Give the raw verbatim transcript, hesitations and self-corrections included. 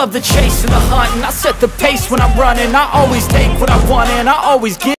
love the chase and the hunt, and I set the pace when I'm running. I always take what I want and I always give.